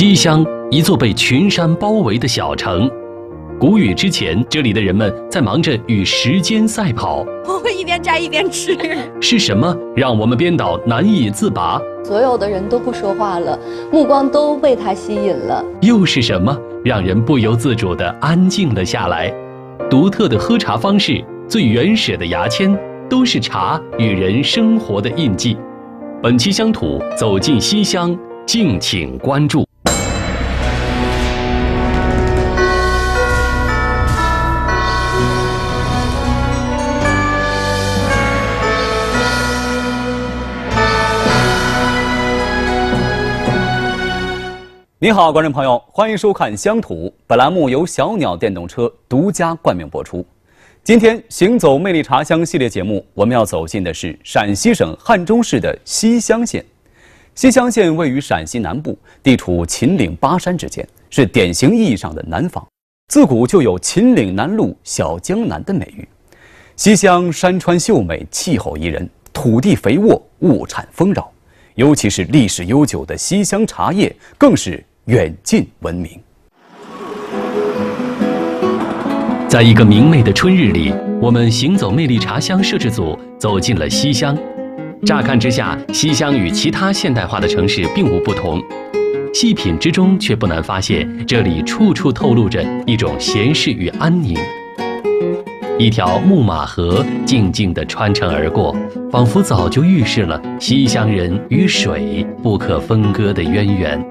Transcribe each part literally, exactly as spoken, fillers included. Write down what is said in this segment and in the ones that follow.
西乡，一座被群山包围的小城。谷雨之前，这里的人们在忙着与时间赛跑。 我会一边摘一边吃。 是什么让我们编导难以自拔？ 所有的人都不说话了，目光都被他吸引了。 又是什么让人不由自主地安静了下来？独特的喝茶方式，最原始的牙签，都是茶与人生活的印记。本期乡土走进西乡，敬请关注。 您好，观众朋友，欢迎收看《乡土》。本栏目由小鸟电动车独家冠名播出。今天行走魅力茶乡系列节目，我们要走进的是陕西省汉中市的西乡县。西乡县位于陕西南部，地处秦岭巴山之间，是典型意义上的南方。自古就有秦岭南路、小江南的美誉。西乡山川秀美，气候宜人，土地肥沃，物产丰饶，尤其是历史悠久的西乡茶叶，更是远近闻名。 在一个明媚的春日里，我们行走魅力茶乡摄制组走进了西乡。乍看之下，西乡与其他现代化的城市并无不同，细品之中却不难发现，这里处处透露着一种闲适与安宁。一条木马河静静地穿城而过，仿佛早就预示了西乡人与水不可分割的渊源。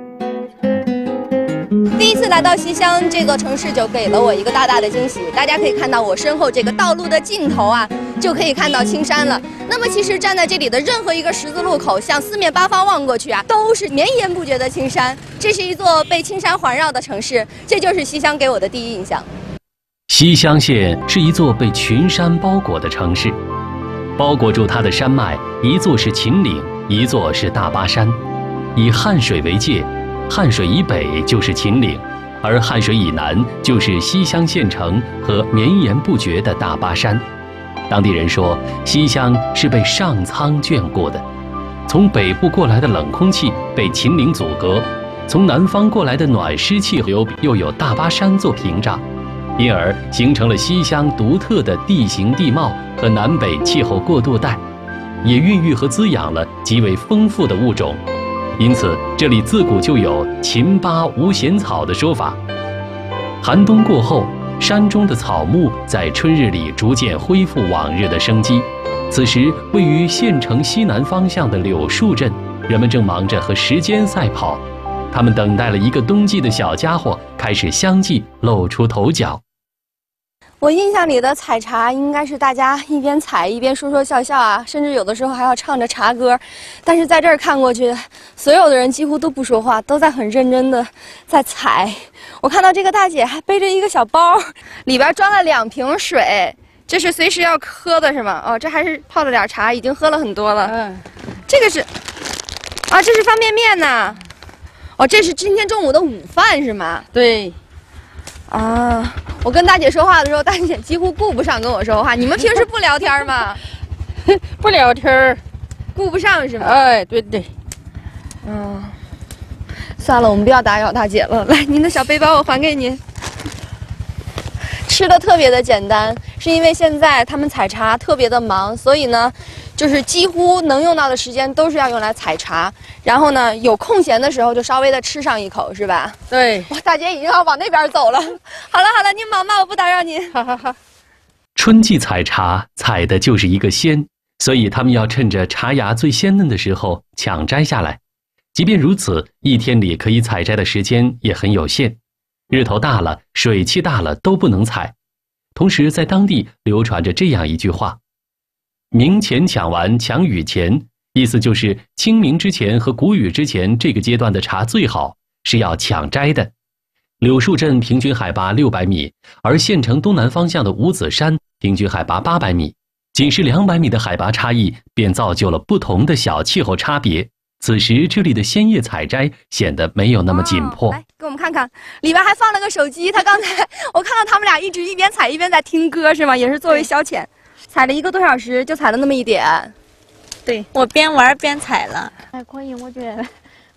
第一次来到西乡这个城市，就给了我一个大大的惊喜。大家可以看到我身后这个道路的尽头啊，就可以看到青山了。那么其实站在这里的任何一个十字路口，向四面八方望过去啊，都是绵延不绝的青山。这是一座被青山环绕的城市，这就是西乡给我的第一印象。 西乡县是一座被群山包裹的城市，包裹住它的山脉，一座是秦岭，一座是大巴山。以汉水为界，汉水以北就是秦岭，而汉水以南就是西乡县城和绵延不绝的大巴山。当地人说，西乡是被上苍眷顾的。从北部过来的冷空气被秦岭阻隔，从南方过来的暖湿气流又有大巴山做屏障，因而形成了西乡独特的地形地貌和南北气候过渡带，也孕育和滋养了极为丰富的物种。因此，这里自古就有“秦巴无闲草”的说法。寒冬过后，山中的草木在春日里逐渐恢复往日的生机。此时，位于县城西南方向的柳树镇，人们正忙着和时间赛跑。他们等待了一个冬季的小家伙开始相继露出头角。 我印象里的采茶应该是大家一边采一边说说笑笑啊，甚至有的时候还要唱着茶歌。但是在这儿看过去，所有的人几乎都不说话，都在很认真的在采。我看到这个大姐还背着一个小包，里边装了两瓶水，这是随时要喝的是吗？哦，这还是泡了点茶，已经喝了很多了。嗯，这个是啊，这是方便面呐。哦，这是今天中午的午饭是吗？ 对。 啊，我跟大姐说话的时候，大姐几乎顾不上跟我说话。你们平时不聊天吗？ 不聊天， 顾不上是吗？ 哎，对对。 嗯，算了，我们不要打扰大姐了。来，您的小背包我还给您。吃的特别的简单，是因为现在他们采茶特别的忙，所以呢，就是几乎能用到的时间都是要用来采茶。然后呢，有空闲的时候就稍微的吃上一口，是吧？ 对。 哇，大姐已经要往那边走了。好了好了，您忙吧，我不打扰您。 哈哈哈。 春季采茶，采的就是一个鲜，所以他们要趁着茶芽最鲜嫩的时候抢摘下来。即便如此，一天里可以采摘的时间也很有限。日头大了，水汽大了都不能采。同时，在当地流传着这样一句话：“明前抢完，抢雨前。”意思就是清明之前和谷雨之前这个阶段的茶最好，是要抢摘的。柳树镇平均海拔六百米，而县城东南方向的五子山平均海拔八百米，仅是两百米的海拔差异，便造就了不同的小气候差别。此时，这里的鲜叶采摘显得没有那么紧迫。 哦、来，给我们看看，里边还放了个手机。他刚才我看到他们俩一直一边采一边在听歌，是吗？也是作为消遣。采了一个多小时，就采了那么一点。 对，我边玩边采了。 还可以，我觉得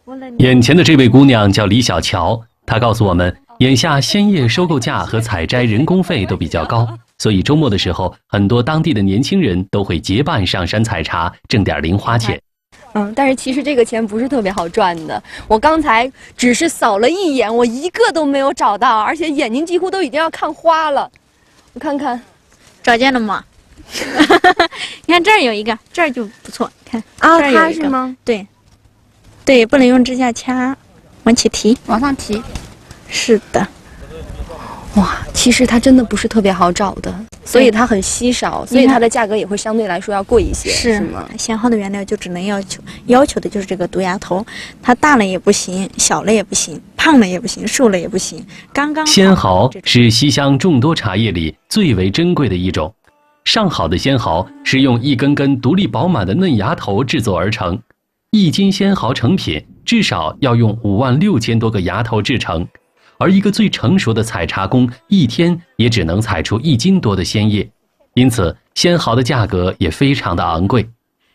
眼前的这位姑娘叫李小乔，她告诉我们，眼下鲜叶收购价和采摘人工费都比较高，所以周末的时候，很多当地的年轻人都会结伴上山采茶，挣点零花钱。 嗯，但是其实这个钱不是特别好赚的。我刚才只是扫了一眼，我一个都没有找到，而且眼睛几乎都已经要看花了。我看看， 找见了吗？你看这儿有一个，这儿就不错。看啊， 这儿有一个它是吗？ 对，对，不能用指甲掐，往起提， 往上提。 是的。 哇，其实它真的不是特别好找的，所以它很稀少，所以它的价格也会相对来说要贵一些，是吗？ 鲜蒿的原料就只能要求要求的就是这个毒芽头，它大了也不行，小了也不行，胖了也不行，瘦了也不行，刚刚好。 鲜蒿是西乡众多茶叶里最为珍贵的一种，上好的鲜蒿是用一根根独立饱满的嫩芽头制作而成，一斤鲜蒿成品至少要用五万六千多个芽头制成。而一个最成熟的采茶工一天也只能采出一斤多的鲜叶，因此鲜蒿的价格也非常的昂贵。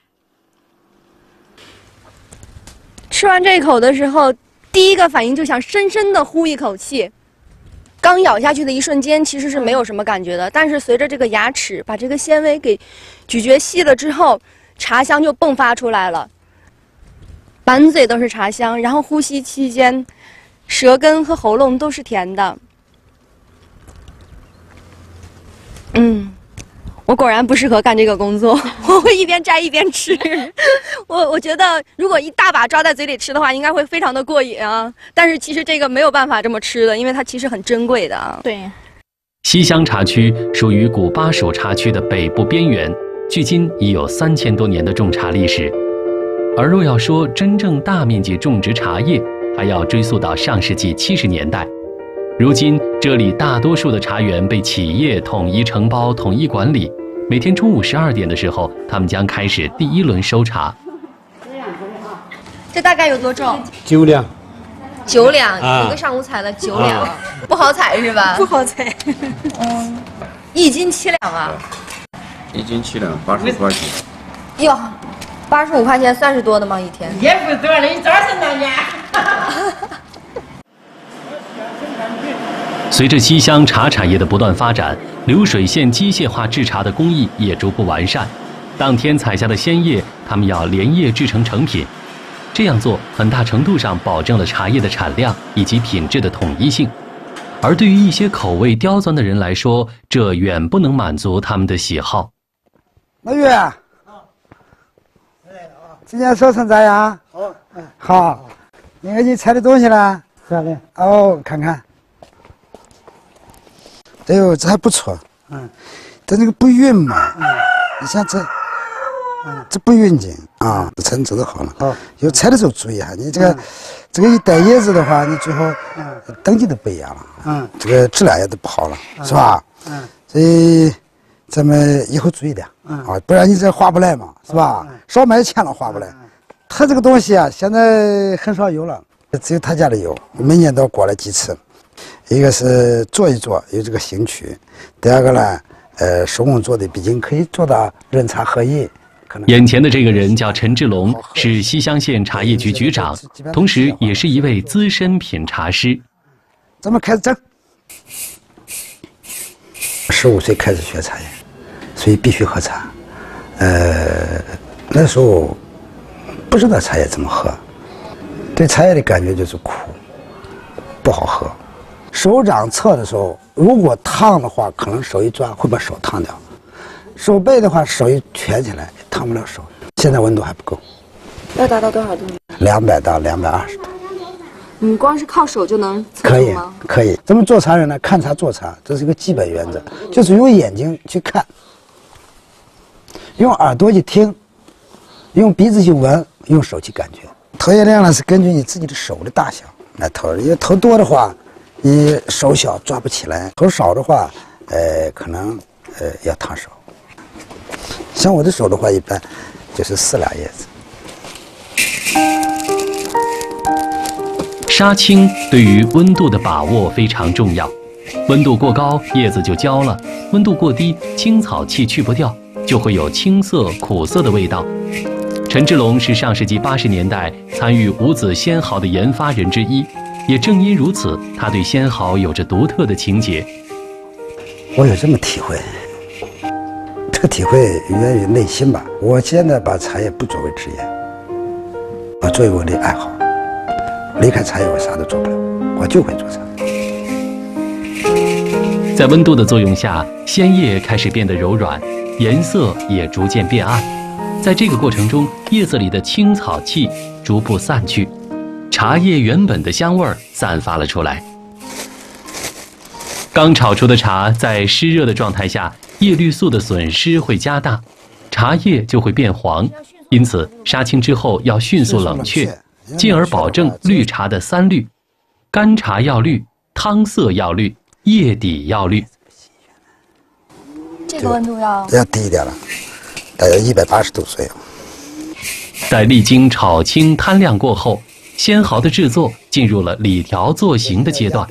吃完这口的时候，第一个反应就想深深的呼一口气。刚咬下去的一瞬间，其实是没有什么感觉的，但是随着这个牙齿把这个纤维给咀嚼细了之后，茶香就迸发出来了，满嘴都是茶香，然后呼吸期间，舌根和喉咙都是甜的。嗯，我果然不适合干这个工作，我会一边摘一边吃。我我觉得如果一大把抓在嘴里吃的话，应该会非常的过瘾啊。但是其实这个没有办法这么吃的，因为它其实很珍贵的啊。 对， 西乡茶区属于古巴蜀茶区的北部边缘，距今已有三千多年的种茶历史。而若要说真正大面积种植茶叶，还要追溯到上世纪七十年代。如今这里大多数的茶园被企业统一承包、统一管理。每天中午十二点的时候，他们将开始第一轮收茶。 这大概有多重？ 九两。 九两， 啊、 一个上午采了九两，啊、不好采是吧？ 不好采。 嗯，一斤七两啊？ 一斤七两，八十五块钱。 哟，八十五块钱算是多的吗？一天？ 也不多了，你早晨那年。 随着西乡茶产业的不断发展，流水线机械化制茶的工艺也逐步完善。当天采下的鲜叶，他们要连夜制成成品。这样做很大程度上保证了茶叶的产量以及品质的统一性。而对于一些口味刁钻的人来说，这远不能满足他们的喜好。 老岳，今天收成咋样？好，好。那个你采的东西呢？啥的？哦，看看。哎呦，这还不错。嗯，它那个不匀嘛。嗯。你像这，嗯，这不匀劲啊，采你做的好了。好。有采的时候注意一下，你这个，这个一带叶子的话，你最后，嗯，等级都不一样了。嗯。这个质量也都不好了，是吧？嗯。所以，咱们以后注意点。嗯。啊，不然你这划不来嘛，是吧？少买钱了划不来。它这个东西啊，现在很少有了，只有他家里有，每年都过来几次。一个是做一做有这个兴趣，第二个呢，呃，手工做的毕竟可以做到人茶合一。 眼前的这个人叫陈志龙，是西乡县茶叶局局长，同时也是一位资深品茶师。 咱们开始整。十五岁开始学茶叶，所以必须喝茶。呃，那时候不知道茶叶怎么喝，对茶叶的感觉就是苦，不好喝。手掌测的时候，如果烫的话，可能手一抓会把手烫掉；手背的话，手一蜷起来烫不了手。现在温度还不够， 要达到多少度？ 两百到两百二十度。 你光是靠手就能测可以出吗？ 可以。咱们做茶人呢，看茶做茶，这是一个基本原则，就是用眼睛去看，用耳朵去听，用鼻子去闻，用手去感觉。头叶量呢是根据你自己的手的大小来投，因为头多的话，你手小抓不起来；头少的话，呃，可能呃要烫手。像我的手的话，一般就是四两叶子。 杀青对于温度的把握非常重要，温度过高，叶子就焦了；温度过低，青草气去不掉，就会有青涩苦涩的味道。 陈志龙是上世纪八十年代参与无籽仙毫的研发人之一，也正因如此，他对仙毫有着独特的情结。 我有这么体会，这个体会源于内心吧。我现在把茶叶不作为职业，我作为我的爱好。离开茶叶，我啥都做不了，我就会做茶。 在温度的作用下，鲜叶开始变得柔软，颜色也逐渐变暗。在这个过程中，叶子里的青草气逐步散去，茶叶原本的香味儿散发了出来。刚炒出的茶在湿热的状态下，叶绿素的损失会加大，茶叶就会变黄。因此，杀青之后要迅速冷却，进而保证绿茶的三绿：干茶要绿，汤色要绿，叶底要绿。 这个温度要要低一点了，大约一百八十度左右。 在历经炒青摊晾过后，仙毫的制作进入了理条做形的阶段。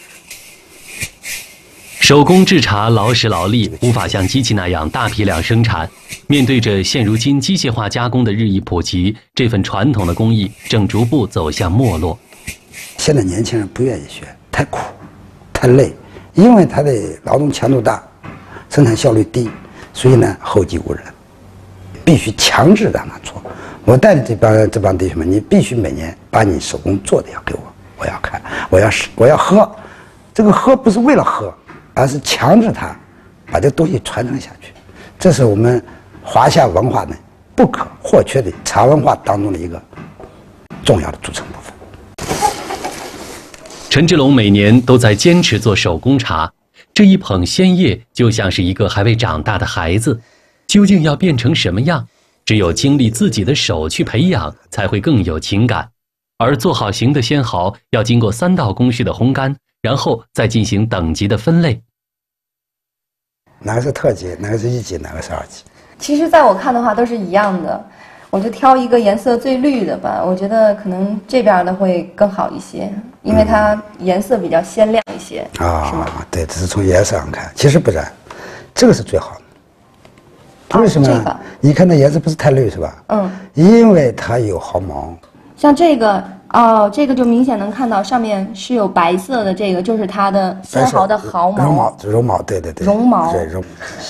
手工制茶劳时劳力，无法像机器那样大批量生产。面对着现如今机械化加工的日益普及，这份传统的工艺正逐步走向没落。 现在年轻人不愿意学，太苦，太累，因为他的劳动强度大，生产效率低，所以呢后继无人，必须强制让他做。我带的这帮这帮弟兄们，你必须每年把你手工做的要给我，我要看，我要试，我要喝。这个喝不是为了喝，而是强制他把这个东西传承下去。这是我们华夏文化的不可或缺的茶文化当中的一个重要的组成部分。 陈志龙每年都在坚持做手工茶，这一捧鲜叶就像是一个还未长大的孩子，究竟要变成什么样？只有经历自己的手去培养，才会更有情感。而做好型的仙毫要经过三道工序的烘干，然后再进行等级的分类。 哪个是特级，哪个是一级，哪个是二级？ 其实在我看的话都是一样的，我就挑一个颜色最绿的吧。我觉得可能这边的会更好一些，因为它颜色比较鲜亮一些。 啊、 是吗？ 对，这是从颜色上看，其实不然，这个是最好的。为什么？ 哦这个、 你看那颜色不是太绿是吧？ 嗯。 因为它有毫毛。 像这个哦，这个就明显能看到上面是有白色的，这个就是它的仙毫的毫毛。 绒毛，绒毛，对对对。 绒毛。 对绒。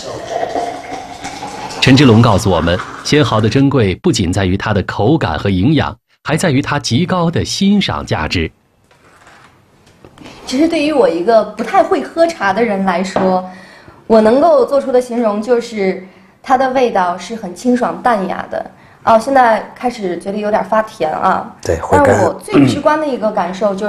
陈志龙告诉我们，仙毫的珍贵不仅在于它的口感和营养，还在于它极高的欣赏价值。 其实对于我一个不太会喝茶的人来说，我能够做出的形容就是它的味道是很清爽淡雅的。哦，现在开始嘴里有点发甜啊。 对， 但是我最直观的一个感受就是，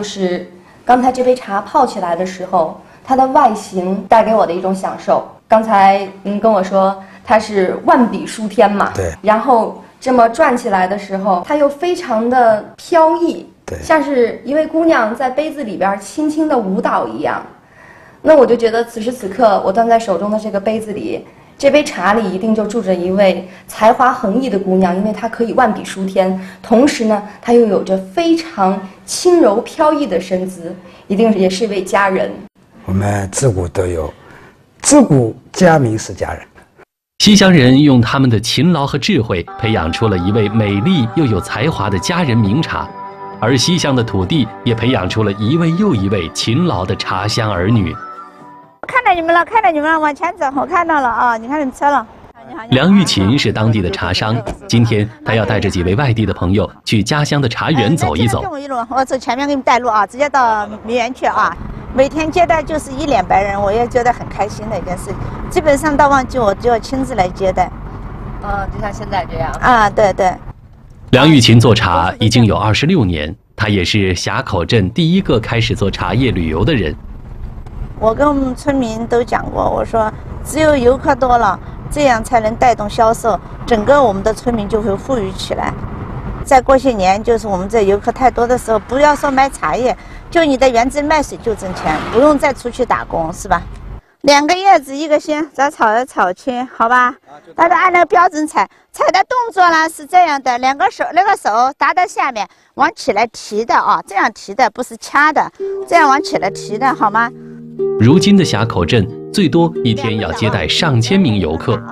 刚才这杯茶泡起来的时候，它的外形带给我的一种享受。刚才您跟我说它是万笔书天嘛， 对。 然后这么转起来的时候，它又非常的飘逸， 对， 像是一位姑娘在杯子里边轻轻的舞蹈一样。那我就觉得此时此刻，我端在手中的这个杯子里。这杯茶里一定就住着一位才华横溢的姑娘，因为她可以万笔书天，同时呢，她又有着非常轻柔飘逸的身姿，一定也是一位佳人。 我们自古都有，自古佳名是佳人。 西乡人用他们的勤劳和智慧，培养出了一位美丽又有才华的佳人名茶，而西乡的土地也培养出了一位又一位勤劳的茶乡儿女。 看到你们了，看到你们了，往前走，我看到了啊！你看你们车了。 梁玉琴是当地的茶商，今天她要带着几位外地的朋友去家乡的茶园走一走。 跟我一路，我走前面给你们带路啊，直接到梅园去啊。每天接待就是一两百人，我也觉得很开心的一件事。基本上到旺季我就要亲自来接待。 啊，就像现在这样。 啊，对对。 梁玉琴做茶已经有二十六年，她也是峡口镇第一个开始做茶叶旅游的人。 我跟我们村民都讲过，我说只有游客多了，这样才能带动销售，整个我们的村民就会富裕起来。再过些年，就是我们这游客太多的时候，不要说买茶叶，就你的园子卖水就挣钱，不用再出去打工，是吧？两个叶子一个心，再炒来炒去，好吧？大家按那个标准踩，踩的动作呢是这样的，两个手那个手搭在下面，往起来提的啊，这样提的，不是掐的，这样往起来提的，好吗？ 如今的峡口镇最多一天要接待上千名游客，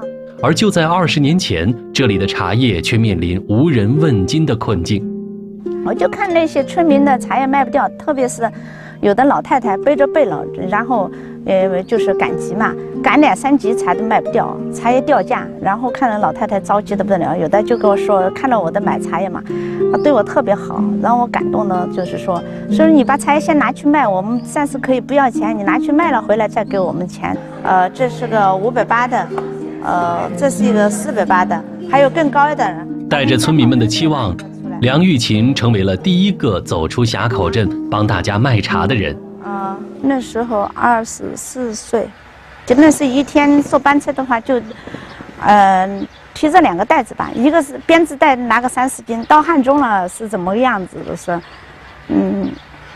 而就在二十年前，这里的茶叶却面临无人问津的困境。 我就看那些村民的茶叶卖不掉，特别是有的老太太背着背篓，然后呃就是赶集嘛，赶两三集茶都卖不掉，茶叶掉价，然后看着老太太着急的不得了，有的就跟我说看到我的买茶叶嘛，对我特别好，让我感动的，就是说说你把茶叶先拿去卖，我们暂时可以不要钱，你拿去卖了回来再给我们钱。呃，这是个五百八的，呃，这是一个四百八的，还有更高一点的。 带着村民们的期望，梁玉琴成为了第一个走出峡口镇帮大家卖茶的人。 啊、呃，那时候二十四岁，就那是一天坐班车的话就，呃，提着两个袋子吧，一个是编织袋拿个三十斤，到汉中了是怎么个样子的是，嗯，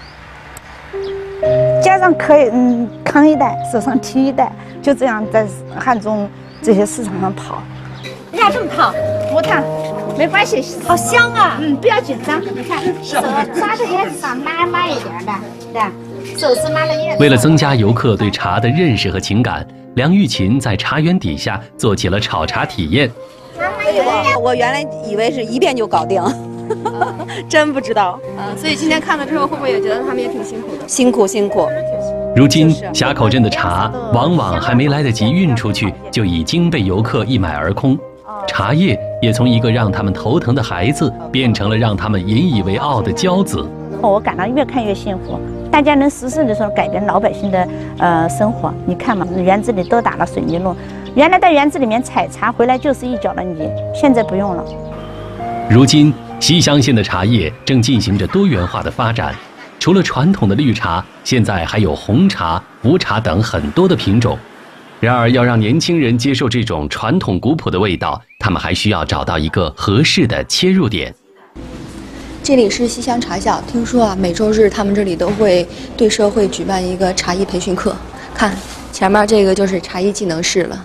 加上可以嗯扛一袋，手上提一袋，就这样在汉中这些市场上跑。 人家这么烫， 不烫，没关系， 好香啊！ 嗯，不要紧张，你看手抓着叶子上拉拉一点的，对，手是拉了叶子。 为了增加游客对茶的认识和情感，梁玉琴在茶园底下做起了炒茶体验。 我我原来以为是一遍就搞定，真不知道。 嗯，所以今天看了之后，会不会也觉得他们也挺辛苦的？ 辛苦辛苦。 如今峡口镇的茶往往还没来得及运出去，就已经被游客一买而空。茶叶也从一个让他们头疼的孩子，变成了让他们引以为傲的骄子。 我感到越看越幸福，大家能实事的时候改变老百姓的呃生活。你看嘛，园子里都打了水泥路，原来在园子里面采茶回来就是一脚的泥，现在不用了。 如今西乡县的茶叶正进行着多元化的发展，除了传统的绿茶，现在还有红茶、乌茶等很多的品种。然而，要让年轻人接受这种传统古朴的味道，他们还需要找到一个合适的切入点。 这里是西乡茶校，听说啊，每周日他们这里都会对社会举办一个茶艺培训课。看前面这个就是茶艺技能室了。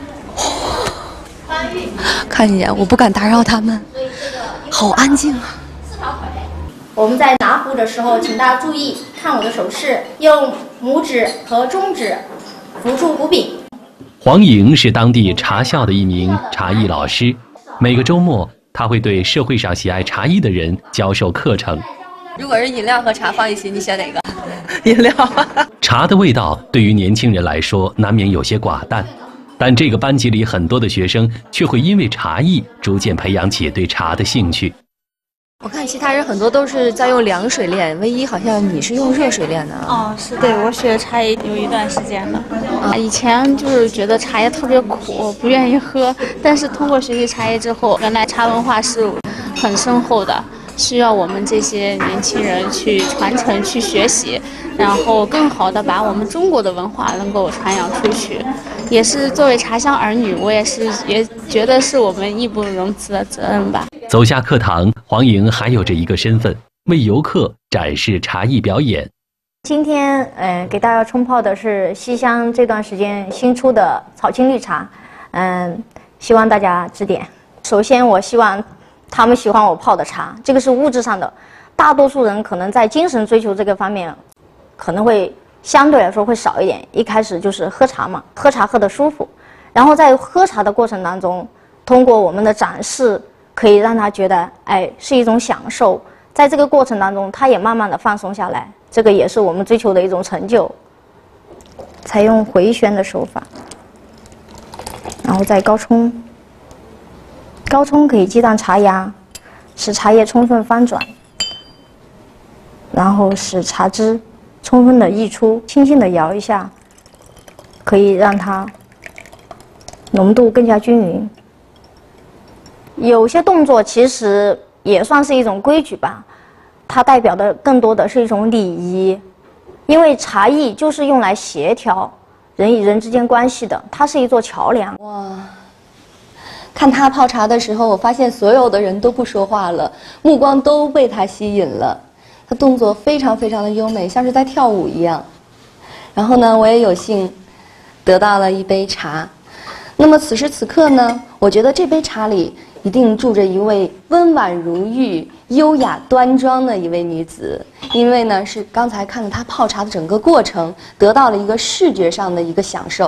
看一眼，我不敢打扰他们，好安静啊。 我们在拿壶的时候，请大家注意看我的手势，用拇指和中指扶住壶柄。 黄莹是当地茶校的一名茶艺老师，每个周末他会对社会上喜爱茶艺的人教授课程。 如果是饮料和茶放一起，你选哪个？ 饮料。 茶的味道对于年轻人来说难免有些寡淡，但这个班级里很多的学生却会因为茶艺逐渐培养起对茶的兴趣。 我看其他人很多都是在用凉水练，唯一好像你是用热水练的啊？ 哦，是对，我学茶叶有一段时间了。啊，以前就是觉得茶叶特别苦，不愿意喝，但是通过学习茶叶之后，原来茶文化是很深厚的，需要我们这些年轻人去传承、去学习，然后更好的把我们中国的文化能够传扬出去。也是作为茶乡儿女，我也是也觉得是我们义不容辞的责任吧。 走下课堂，黄莹还有着一个身份，为游客展示茶艺表演。 今天，呃，给大家冲泡的是西乡这段时间新出的草青绿茶，嗯、呃，希望大家指点。首先，我希望他们喜欢我泡的茶，这个是物质上的。大多数人可能在精神追求这个方面，可能会相对来说会少一点。一开始就是喝茶嘛，喝茶喝得舒服，然后在喝茶的过程当中，通过我们的展示，可以让他觉得，哎，是一种享受。在这个过程当中，他也慢慢的放松下来，这个也是我们追求的一种成就。采用回旋的手法，然后再高冲。高冲可以激荡茶芽，使茶叶充分翻转，然后使茶汁充分的溢出。轻轻的摇一下，可以让它浓度更加均匀。有些动作其实也算是一种规矩吧，它代表的更多的是一种礼仪，因为茶艺就是用来协调人与人之间关系的，它是一座桥梁。 哇，看他泡茶的时候，我发现所有的人都不说话了，目光都被他吸引了。他动作非常非常的优美，像是在跳舞一样。然后呢，我也有幸得到了一杯茶。那么此时此刻呢，我觉得这杯茶里一定住着一位温婉如玉、优雅端庄的一位女子，因为呢是刚才看了她泡茶的整个过程，得到了一个视觉上的一个享受。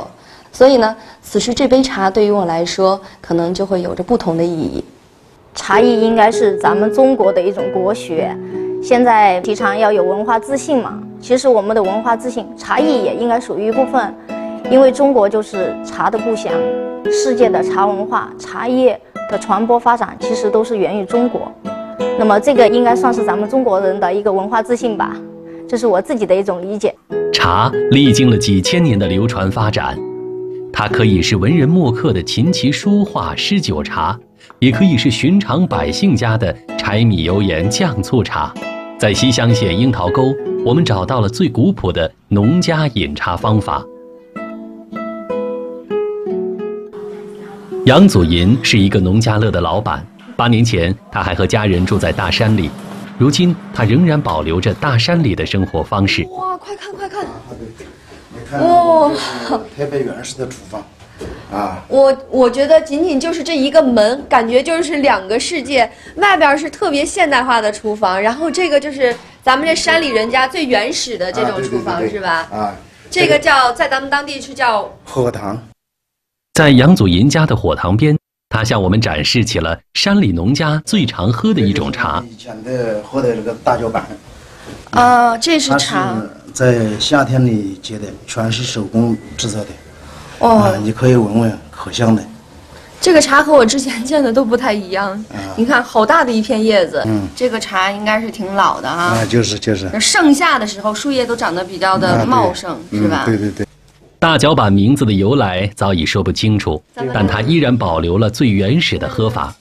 所以呢，此时这杯茶对于我来说，可能就会有着不同的意义。 茶艺应该是咱们中国的一种国学，现在提倡要有文化自信嘛。其实我们的文化自信，茶艺也应该属于一部分，因为中国就是茶的故乡，世界的茶文化、茶叶的传播发展，其实都是源于中国。那么这个应该算是咱们中国人的一个文化自信吧，这是我自己的一种理解。 茶历经了几千年的流传发展，它可以是文人墨客的琴棋书画诗酒茶，也可以是寻常百姓家的柴米油盐酱醋茶。在西乡县樱桃沟，我们找到了最古朴的农家饮茶方法。杨祖银是一个农家乐的老板，八年前他还和家人住在大山里，如今他仍然保留着大山里的生活方式。 哇，快看快看！ 哇，特别原始的厨房。啊， 我我觉得仅仅就是这一个门，感觉就是两个世界。外边是特别现代化的厨房，然后这个就是咱们这山里人家最原始的这种厨房，啊、对对对对是吧？啊，这个叫在咱们当地是叫火塘。 在杨祖银家的火塘边，他向我们展示起了山里农家最常喝的一种茶。 以前的喝的这个大脚板。 啊，这是茶。 是在夏天里结的，全是手工制作的。 哦、 啊，你可以闻闻，可香的。 这个茶和我之前见的都不太一样。啊、你看，好大的一片叶子。嗯，这个茶应该是挺老的哈。 啊，就是就是。 盛夏的时候，树叶都长得比较的茂盛，啊、是吧、 嗯？对对对。 大脚板名字的由来早已说不清楚，但它依然保留了最原始的喝法。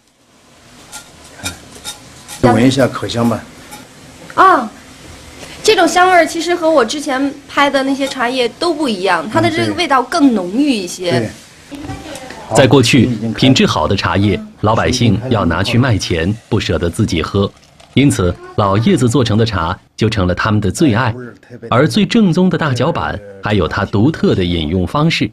闻一下，可香吧？ 啊。这种香味其实和我之前拍的那些茶叶都不一样，它的这个味道更浓郁一些。 在过去，品质好的茶叶，老百姓要拿去卖钱，不舍得自己喝，因此老叶子做成的茶就成了他们的最爱。而最正宗的大脚板还有它独特的饮用方式。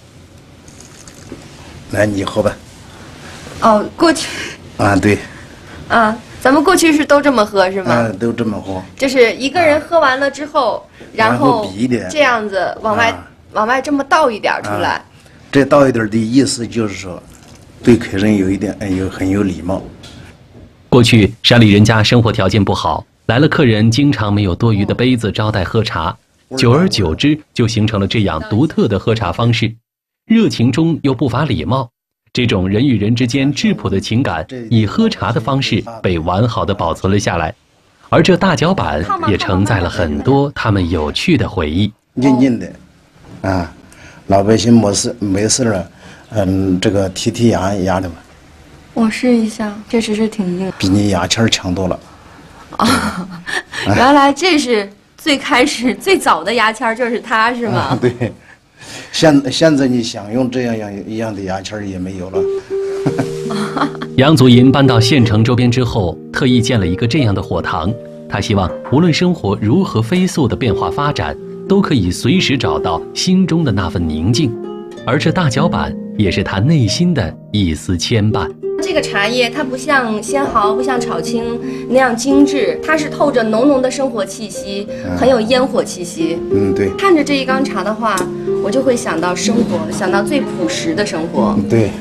来，你喝吧。 哦，过去。 啊，对。 啊。咱们过去是都这么喝是吗？ 啊，都这么喝。 就是一个人喝完了之后，啊、然后这样子往外、啊、往外这么倒一点出来。啊、 这倒一点的意思就是说，对客人有一点有很有礼貌。 过去山里人家生活条件不好，来了客人经常没有多余的杯子招待喝茶，久而久之就形成了这样独特的喝茶方式，热情中又不乏礼貌。这种人与人之间质朴的情感，以喝茶的方式被完好的保存了下来，而这大脚板也承载了很多他们有趣的回忆。 硬硬的，啊，老百姓没事没事了，嗯，这个剔剔牙牙的嘛。 我试一下，确实是挺硬， 比你牙签强多了。 啊，原来这是最开始最早的牙签，就是它是吗？ 啊、对。现现在你想用这样样一样的牙签也没有了。 杨祖银搬到县城周边之后，特意建了一个这样的火塘。他希望无论生活如何飞速的变化发展，都可以随时找到心中的那份宁静。而这大脚板也是他内心的一丝牵绊。 这个茶叶它不像仙毫，不像炒青那样精致，它是透着浓浓的生活气息，嗯、很有烟火气息。 嗯，对。 看着这一缸茶的话，我就会想到生活，想到最朴实的生活。 对。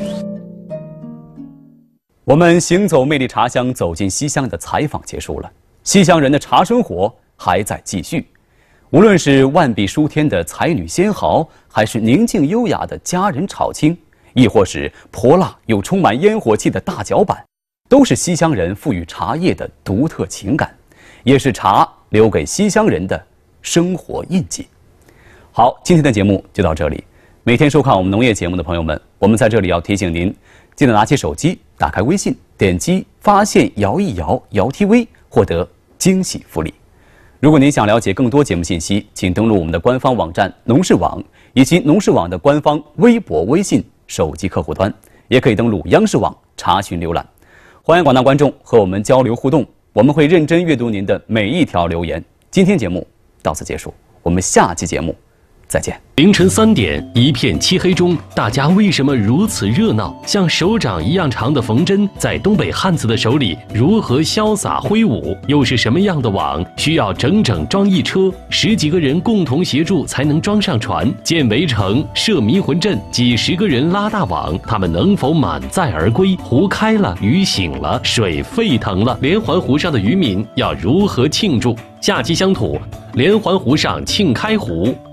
我们行走魅力茶乡，走进西乡的采访结束了。西乡人的茶生活还在继续。无论是万笔书天的才女仙毫，还是宁静优雅的佳人炒青，亦或是泼辣又充满烟火气的大脚板，都是西乡人赋予茶叶的独特情感，也是茶留给西乡人的生活印记。好，今天的节目就到这里。每天收看我们农业节目的朋友们，我们在这里要提醒您，记得拿起手机，打开微信，点击发现摇一摇摇 T V， 获得惊喜福利。如果您想了解更多节目信息，请登录我们的官方网站农事网，以及农事网的官方微博、微信手机客户端，也可以登录央视网查询浏览。欢迎广大观众和我们交流互动，我们会认真阅读您的每一条留言。今天节目到此结束，我们下期节目再见。 凌晨三点，一片漆黑中，大家为什么如此热闹？像手掌一样长的缝针，在东北汉子的手里如何潇洒挥舞？又是什么样的网需要整整装一车？十几个人共同协助才能装上船。建围城、设迷魂阵，几十个人拉大网，他们能否满载而归？湖开了，鱼醒了，水沸腾了，连环湖上的渔民要如何庆祝？下期乡土，连环湖上庆开湖。